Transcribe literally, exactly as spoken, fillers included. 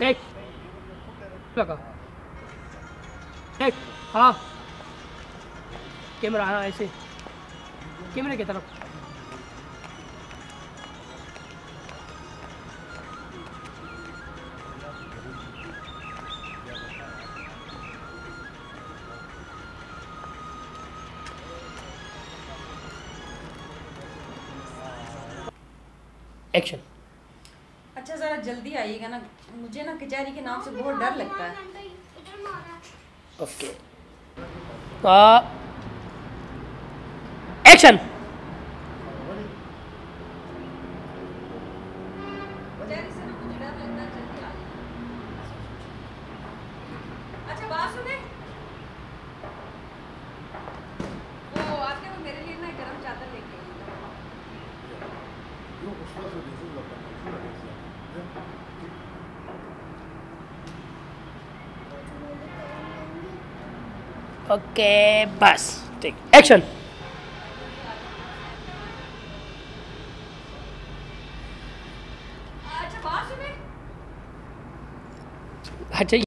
Take लगा take हाँ camera हाँ ऐसे कैमरे की तरफ एक्शन। अच्छा जरा जल्दी आइएगा ना, मुझे ना कचहरी के नाम से बहुत डर लगता है। Okay action. कचहरी से ना मुझे डर लगता है, जल्दी आइए। अच्छा बात सुने, वो आपके वो मेरे लिए ना गरम चादर लेके आई। ओके बस ठीक एक्शन। अच्छा बात सुने। अच्छा